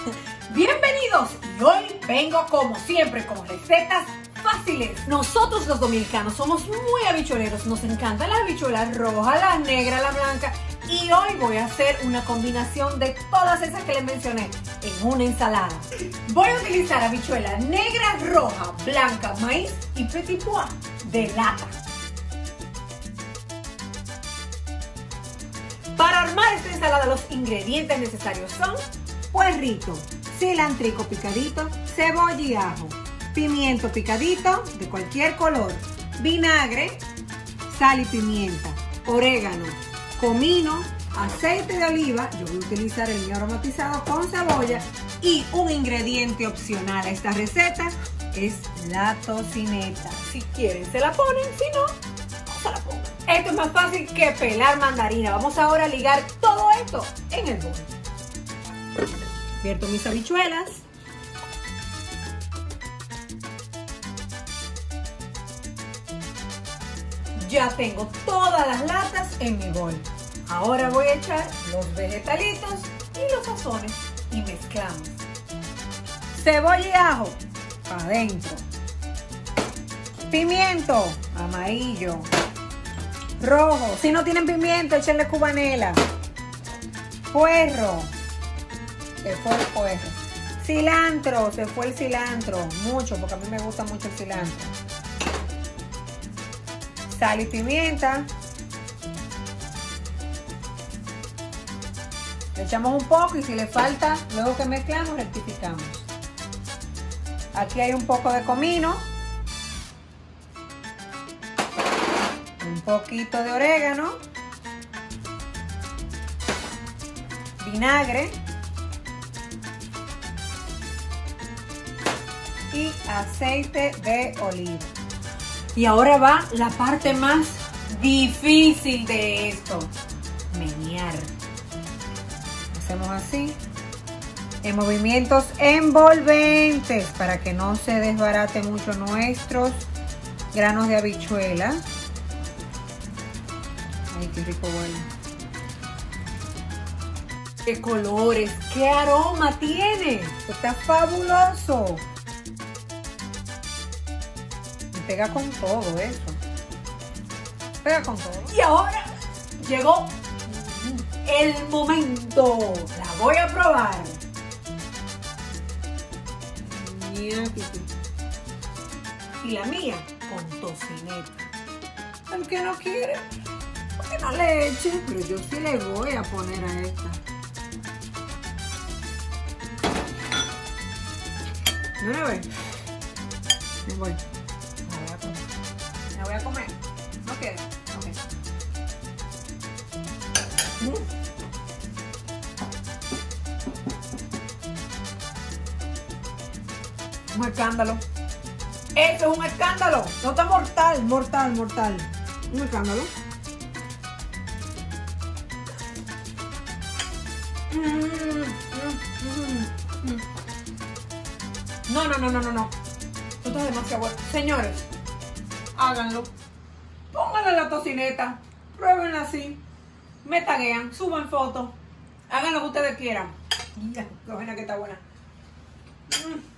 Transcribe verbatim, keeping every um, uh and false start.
Bienvenidos y hoy vengo como siempre con recetas fáciles. Nosotros los dominicanos somos muy habichueleros, nos encantan las habichuelas rojas, las negras, las blancas y hoy voy a hacer una combinación de todas esas que les mencioné en una ensalada. Voy a utilizar habichuela negra, roja, blanca, maíz y petit pois de lata. Para armar esta ensalada los ingredientes necesarios son puerrito, cilantrico picadito, cebolla y ajo, pimiento picadito de cualquier color, vinagre, sal y pimienta, orégano, comino, aceite de oliva, yo voy a utilizar el mío aromatizado con cebolla y un ingrediente opcional a esta receta es la tocineta. Si quieren se la ponen, si no, no se la pongan. Esto es más fácil que pelar mandarina. Vamos ahora a ligar todo esto en el bol. Vierto mis habichuelas. Ya tengo todas las latas en mi bol. Ahora voy a echar los vegetalitos y los sazones y mezclamos. Cebolla y ajo para adentro. Pimiento amarillo, rojo. Si no tienen pimiento, échenle cubanela. Puerro. Se fue el puerro. Cilantro. Se fue el cilantro. Mucho, porque a mí me gusta mucho el cilantro. Sal y pimienta. Le echamos un poco y si le falta, luego que mezclamos, rectificamos. Aquí hay un poco de comino. Un poquito de orégano. Vinagre. Y aceite de oliva. Y ahora va la parte más difícil de esto. Menear. Hacemos así. En movimientos envolventes para que no se desbarate mucho nuestros granos de habichuela. Ay, qué rico huele. ¡Qué colores! ¡Qué aroma tiene! Está fabuloso. Y pega con todo eso. Pega con todo. Y ahora llegó el momento. La voy a probar. Y la mía con tocineta. El que no quiere, porque no le eche, pero yo sí le voy a poner a esta. ¿No la ven? Me voy. La voy a comer. La voy a comer. ¿No quieres? Ok. Mm. Un escándalo. Eso es un escándalo. No está mortal, mortal, mortal. Un escándalo. Mm, mm, mm, mm. No, no, no, no, no, no. Esto es demasiado bueno. Señores, háganlo. Pónganle la tocineta. Pruébenla así. Me taguean, suban fotos. Hagan lo que ustedes quieran. Ya, qué buena que está buena. Mm.